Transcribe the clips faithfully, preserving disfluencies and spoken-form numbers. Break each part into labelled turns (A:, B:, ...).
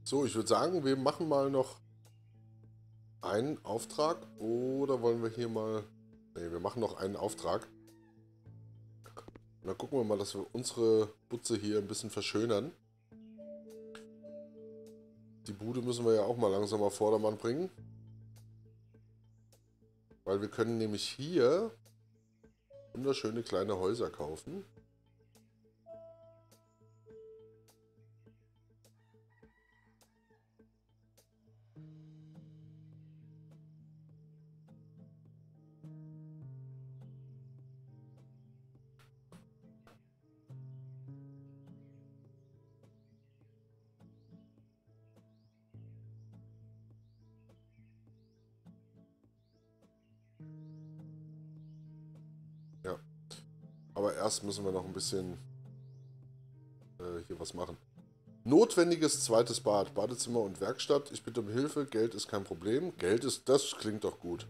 A: So, ich würde sagen, wir machen mal noch einen Auftrag. Oder wollen wir hier mal... Ne, wir machen noch einen Auftrag. Und dann gucken wir mal, dass wir unsere Butze hier ein bisschen verschönern. Die Bude müssen wir ja auch mal langsam auf Vordermann bringen. Weil wir können nämlich hier wunderschöne kleine Häuser kaufen. Ja, aber erst müssen wir noch ein bisschen äh, hier was machen. Notwendiges zweites Bad, Badezimmer und Werkstatt. Ich bitte um Hilfe, Geld ist kein Problem. Geld ist, das klingt doch gut.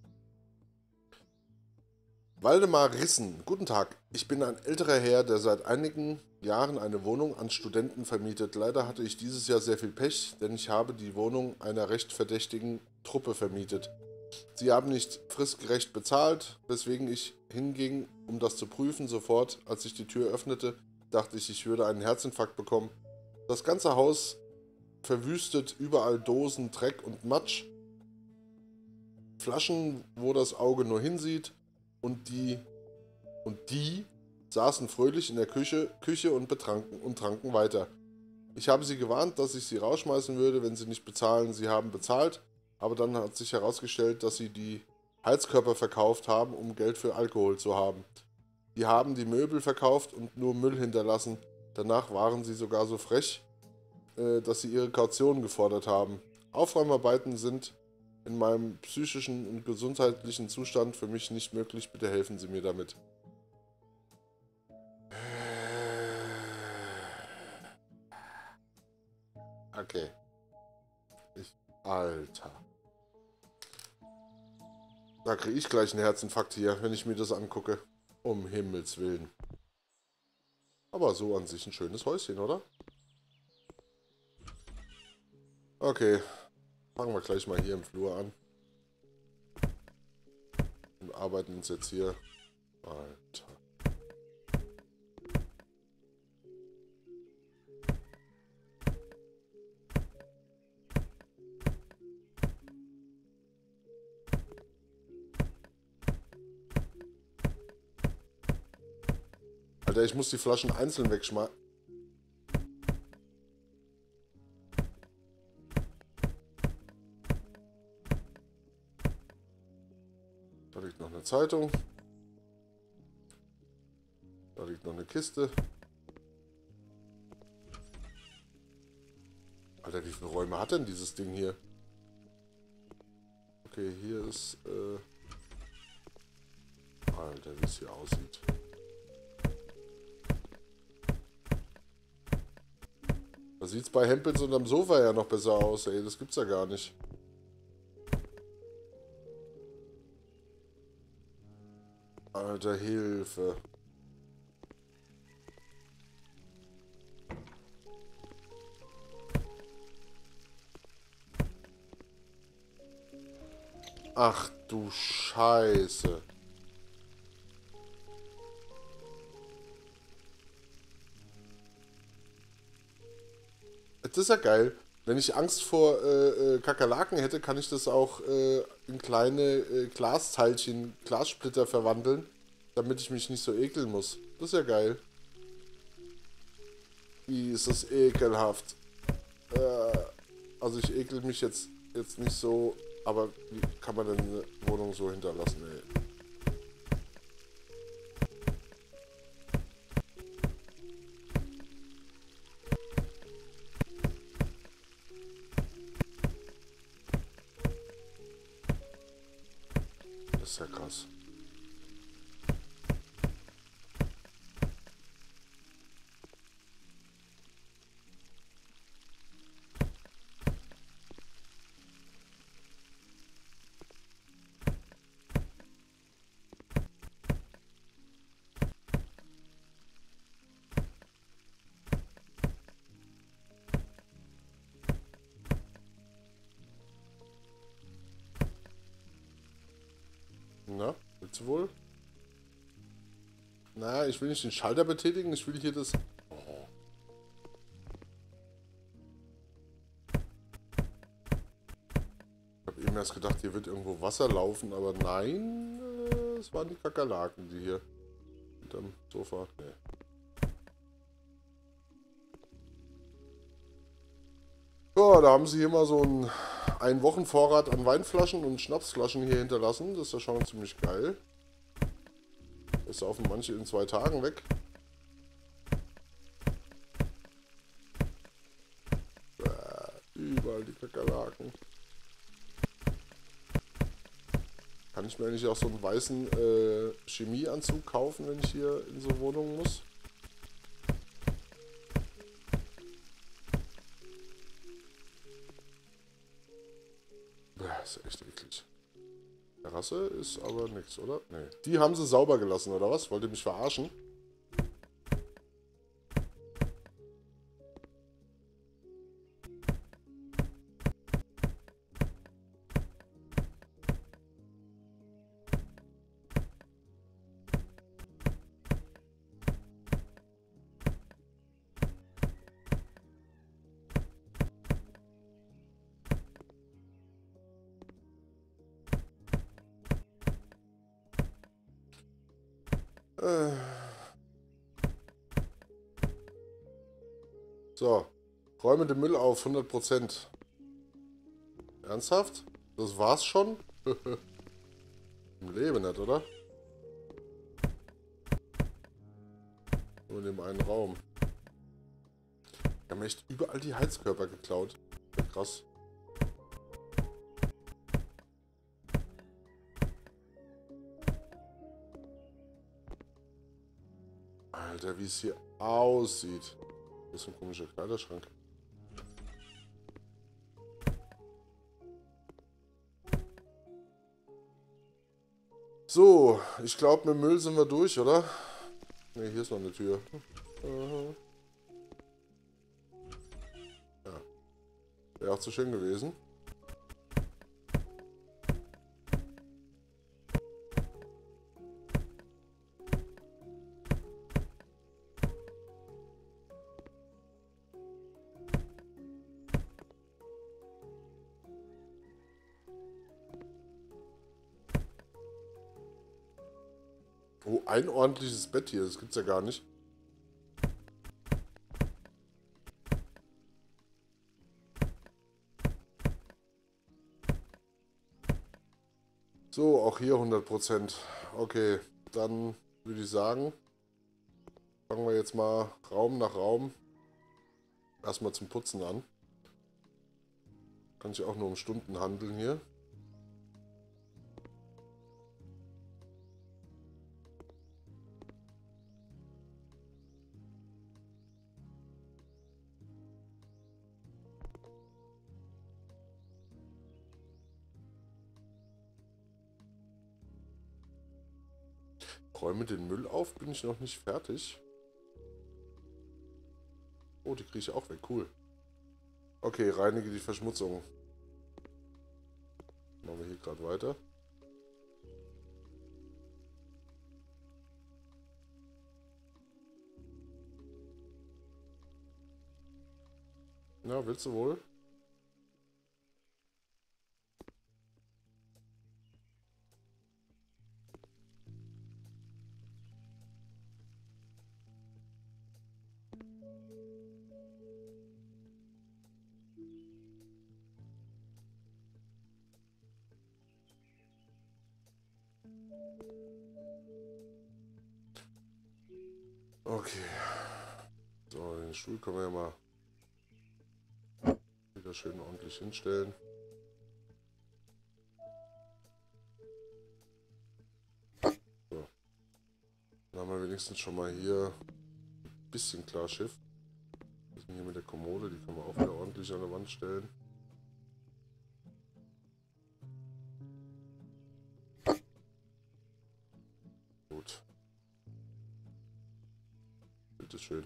A: Waldemar Rissen, guten Tag. Ich bin ein älterer Herr, der seit einigen Jahren eine Wohnung an Studenten vermietet. Leider hatte ich dieses Jahr sehr viel Pech, denn ich habe die Wohnung einer recht verdächtigen Truppe vermietet. Sie haben nicht fristgerecht bezahlt, weswegen ich hinging, um das zu prüfen. Sofort, als ich die Tür öffnete, dachte ich, ich würde einen Herzinfarkt bekommen. Das ganze Haus verwüstet, überall Dosen, Dreck und Matsch. Flaschen, wo das Auge nur hinsieht. Und die, und die saßen fröhlich in der Küche, Küche und betranken und tranken weiter. Ich habe sie gewarnt, dass ich sie rausschmeißen würde, wenn sie nicht bezahlen. Sie haben bezahlt, aber dann hat sich herausgestellt, dass sie die Heizkörper verkauft haben, um Geld für Alkohol zu haben. Die haben die Möbel verkauft und nur Müll hinterlassen. Danach waren sie sogar so frech, dass sie ihre Kaution gefordert haben. Aufräumarbeiten sind in meinem psychischen und gesundheitlichen Zustand für mich nicht möglich. Bitte helfen Sie mir damit. Okay. Ich, Alter. Da kriege ich gleich einen Herzinfarkt hier, wenn ich mir das angucke. Um Himmels Willen. Aber so an sich ein schönes Häuschen, oder? Okay. Fangen wir gleich mal hier im Flur an. Und arbeiten uns jetzt hier. Alter. Alter, ich muss die Flaschen einzeln wegschmeißen. Da liegt noch eine Zeitung. Da liegt noch eine Kiste. Alter, wie viele Räume hat denn dieses Ding hier? Okay, hier ist... Äh Alter, wie es hier aussieht. Da sieht es bei Hempels unterm Sofa ja noch besser aus, ey. Das gibt's ja gar nicht. Alter, Hilfe. Ach du Scheiße. Das ist ja geil. Wenn ich Angst vor äh, äh, Kakerlaken hätte, kann ich das auch äh, in kleine äh, Glasteilchen, Glassplitter verwandeln, damit ich mich nicht so ekeln muss. Das ist ja geil. Wie ist das ekelhaft. Äh, also ich ekel mich jetzt, jetzt nicht so, aber wie kann man denn eine Wohnung so hinterlassen, ey? Das ist ja krass. ich will nicht den Schalter betätigen, ich will hier das... Oh. Ich habe eben erst gedacht, hier wird irgendwo Wasser laufen, aber nein, äh, es waren die Kakerlaken, die hier hinterm Sofa... Nee. Ja, da haben sie hier mal so einen, einen Wochenvorrat an Weinflaschen und Schnapsflaschen hier hinterlassen. Das ist ja schon ziemlich geil. Das saufen manche in zwei Tagen weg. Äh, überall die Kakerlaken. Kann ich mir eigentlich auch so einen weißen äh, Chemieanzug kaufen, wenn ich hier in so Wohnungen muss? Das ist echt eklig. Terrasse ist aber nichts, oder? Nee. Die haben sie sauber gelassen, oder was? Wollt ihr mich verarschen? So, räume den Müll auf, hundert Prozent. Ernsthaft? Das war's schon? Im Leben nicht, oder? Nur in dem einen Raum. Wir haben echt überall die Heizkörper geklaut. Ja, krass. Alter, wie es hier aussieht. Das ist ein komischer Kleiderschrank. So, ich glaube, mit Müll sind wir durch, oder? Ne, hier ist noch eine Tür. Ja. Wäre auch zu schön gewesen. Oh, ein ordentliches Bett hier, das gibt's ja gar nicht. So, auch hier hundert Prozent. Okay, dann würde ich sagen, fangen wir jetzt mal Raum nach Raum erstmal zum Putzen an. Kann sich auch nur um Stunden handeln hier. Räume den Müll auf, bin ich noch nicht fertig. Oh, die kriege ich auch weg, cool. Okay, reinige die Verschmutzung. Machen wir hier gerade weiter. Na, willst du wohl? Okay. So, den Stuhl können wir ja mal wieder schön ordentlich hinstellen. So. Dann haben wir wenigstens schon mal hier ein bisschen Klarschiff. Das sind hier mit der Kommode, die können wir auch wieder ordentlich an der Wand stellen. Gut. Bitteschön.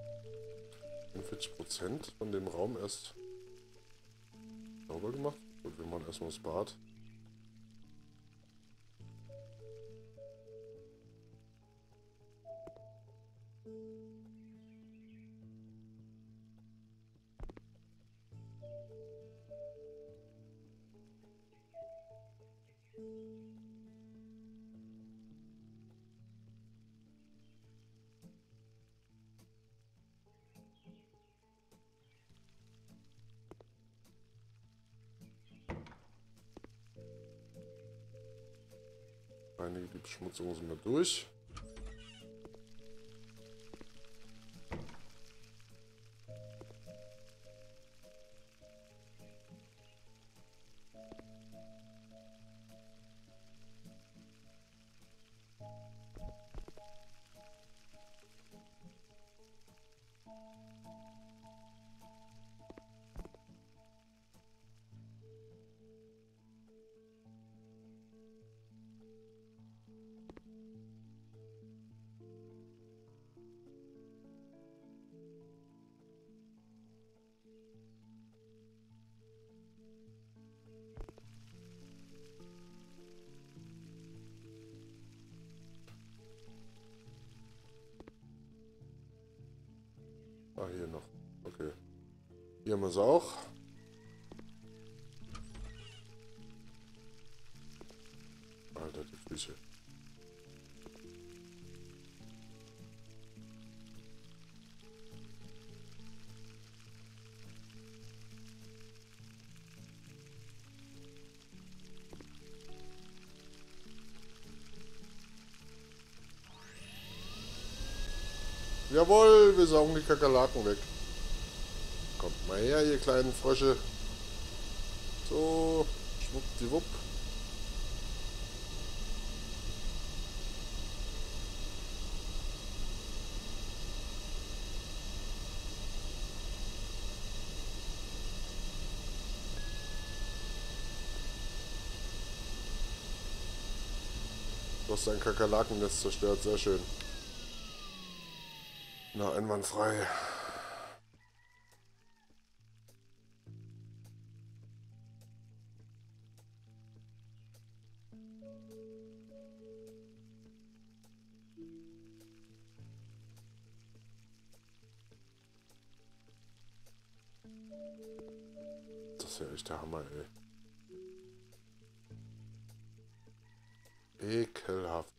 A: vierzig Prozent von dem Raum erst sauber gemacht. Gut, wir machen erstmal das Bad. Einige die Beschmutzungen sind wir durch. Ah, hier noch. Okay. Hier haben wir es auch. Alter, die Füße. Jawohl, wir saugen die Kakerlaken weg. Kommt mal her, ihr kleinen Frösche. So, schwuppdiwupp. Du hast dein Kakerlakennest zerstört, sehr schön. Na, einwandfrei. Das ist ja echt der Hammer, ey. Ekelhaft.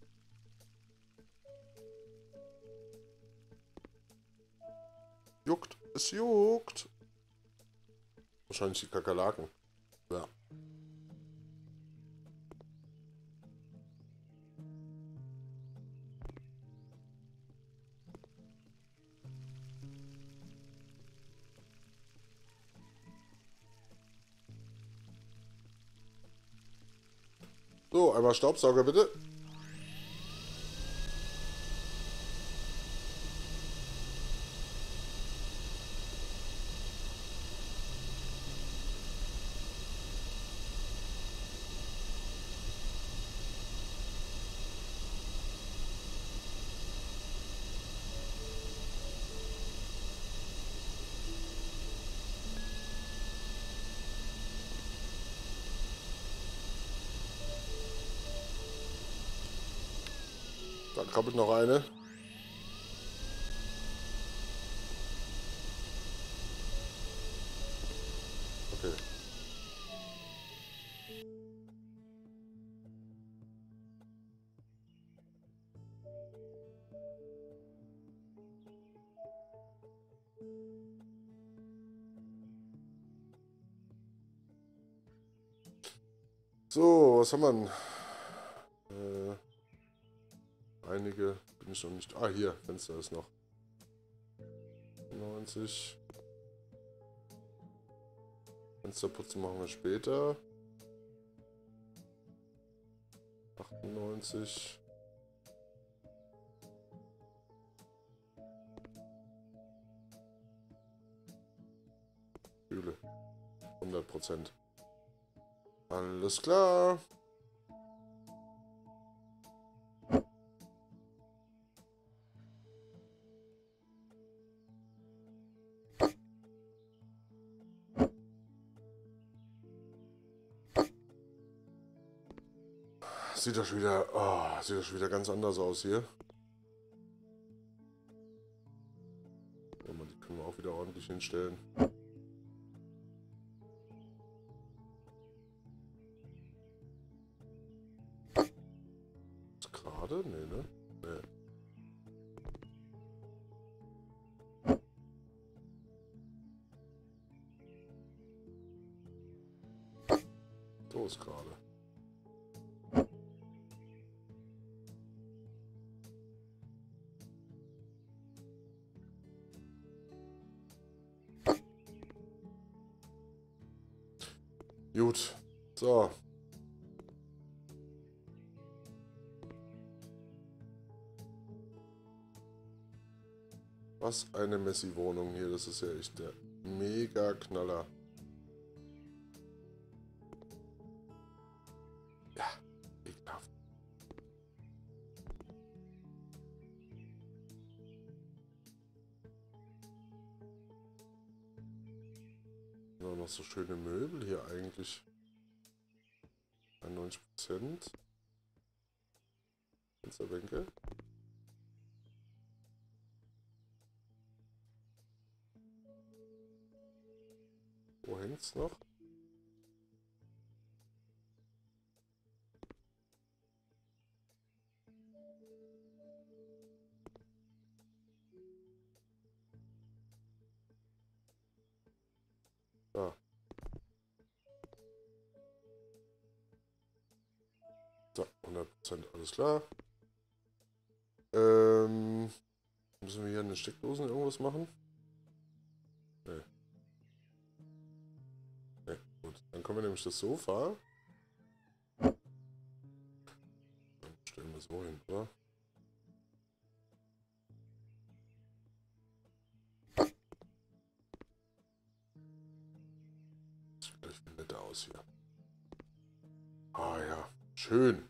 A: Juckt, es juckt. Wahrscheinlich die Kakerlaken. Ja. So, einmal Staubsauger bitte. Da krabbelt noch eine. Okay. So, was haben wir denn? Äh, einige bin ich noch nicht. Ah, hier, Fenster ist noch. neunzig. Fensterputzen machen wir später. achtundneunzig. Kühle. hundert Prozent. Alles klar. sieht das schon wieder, oh, sieht das schon wieder ganz anders aus hier. Ja, die können wir auch wieder ordentlich hinstellen. Ist gerade? Nee, ne? Nee. So ist gerade. Gut, so. Was eine Messi-Wohnung hier, das ist ja echt der Mega-Knaller. Ja, ekelhaft. Ja, noch so schöne Möbel hier eigentlich. einundneunzig Prozent. Fensterbänke. Wo hängt's noch? Da. So, hundert Prozent, alles klar. Ähm, müssen wir hier an den Steckdosen irgendwas machen? Nee. Nee, gut. Dann können wir nämlich das Sofa. Dann stellen wir so hin, oder? Sieht gleich viel netter aus hier. Ah ja, schön.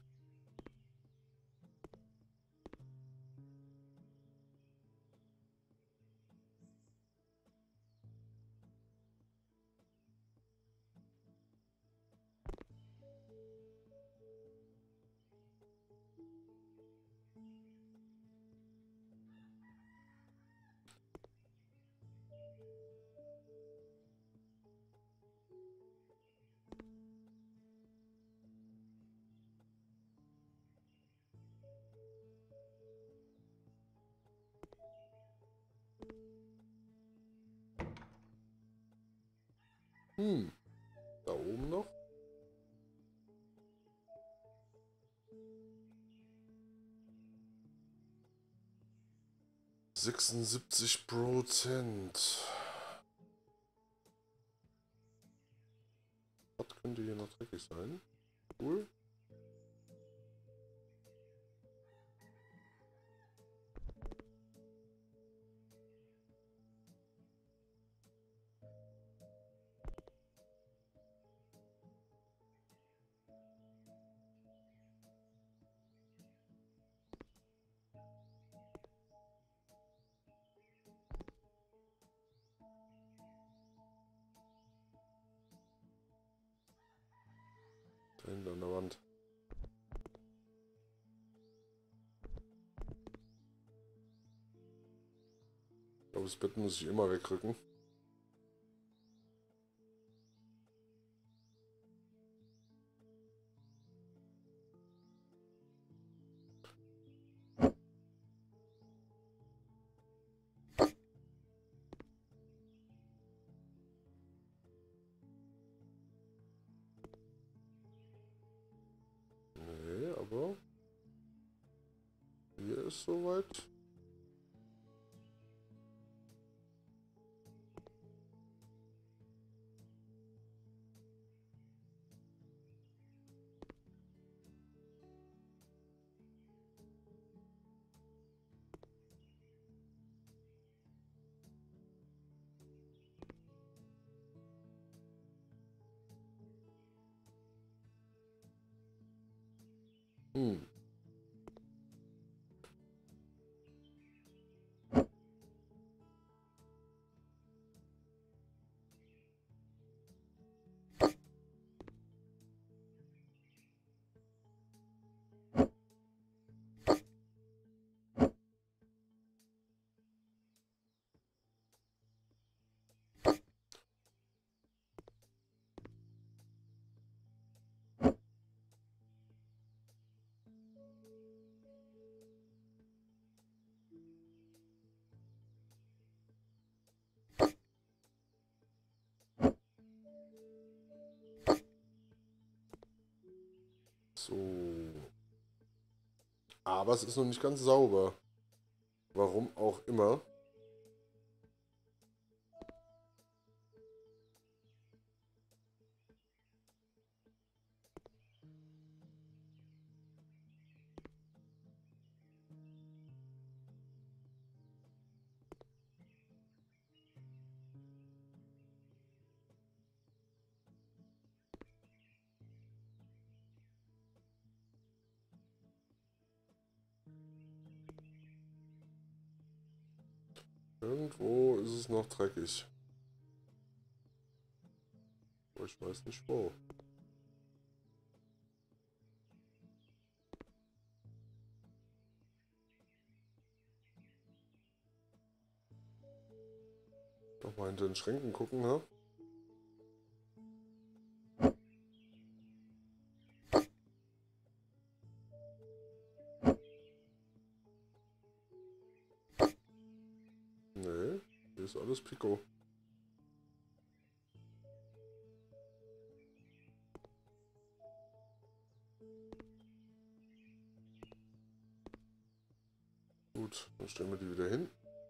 A: Hm, da oben noch. sechsundsiebzig Prozent. Was könnte hier noch dreckig sein? Cool. Da hinten an der Wand. Ich glaube, das Bett muss ich immer wegrücken. Nee, aber hier ist soweit. Hm. Aber es ist noch nicht ganz sauber. Warum auch immer. Irgendwo ist es noch dreckig. Aber ich weiß nicht wo. Doch mal hinter den Schränken gucken, ne? Nee, hier ist alles Pico. Gut, dann stellen wir die wieder hin.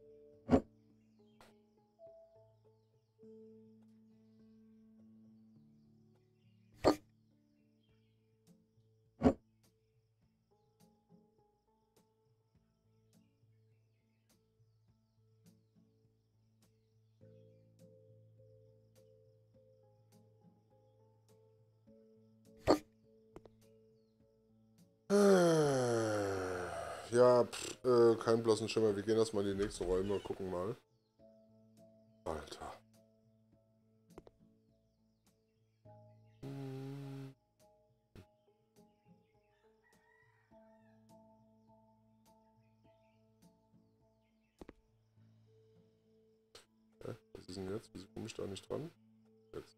A: Ja, pff, äh, kein blassen Schimmer. Wir gehen erstmal in die nächsten Räume, gucken mal. Alter. Hm. Hä? Was ist denn jetzt? Wieso komme ich da nicht dran? Jetzt.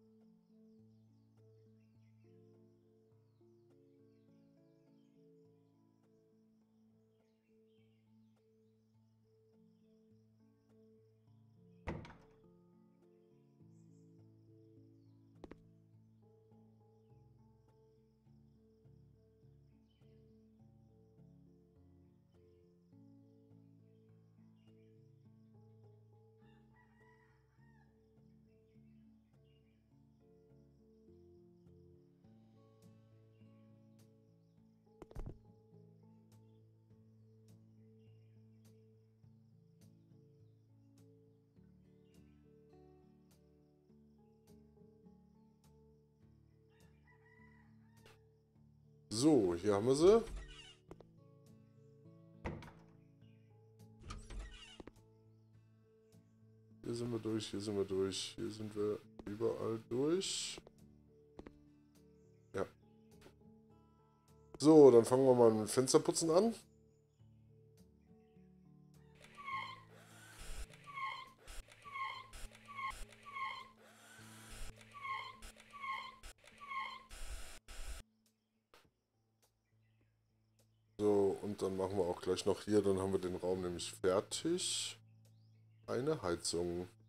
A: So, hier haben wir sie. Hier sind wir durch, hier sind wir durch, hier sind wir überall durch. Ja. So, dann fangen wir mal mit Fensterputzen an. So, und dann machen wir auch gleich noch hier, dann haben wir den Raum nämlich fertig. Eine Heizung.